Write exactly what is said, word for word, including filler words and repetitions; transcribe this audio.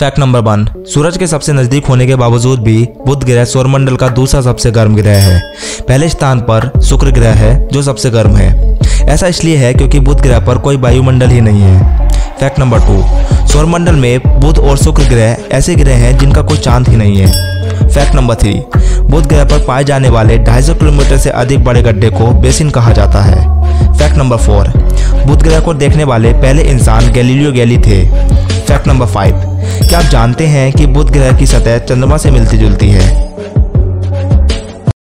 Fact number one, सूरज के सबसे नजदीक होने के बावजूद भी बुध ग्रह सौरमंडल का दूसरा सबसे गर्म ग्रह है। पहले स्थान पर शुक्र ग्रह है जो सबसे गर्म है। ऐसा इसलिए है क्योंकि बुध ग्रह पर कोई वायुमंडल ही नहीं है। फैक्ट नंबर टू, सौरमंडल में बुध और शुक्र ग्रह ऐसे ग्रह हैं जिनका कोई चांद ही नहीं है। फैक्ट नंबर थ्री, बुध ग्रह पर पाए जाने वाले ढाई सौ किलोमीटर से अधिक बड़े गड्ढे को बेसिन कहा जाता है। फैक्ट नंबर फोर, बुध ग्रह को देखने वाले पहले इंसान गैलीलियो गैली थे। फैक्ट नंबर फाइव, क्या आप जानते हैं कि बुध ग्रह की सतह चंद्रमा से मिलती जुलती है?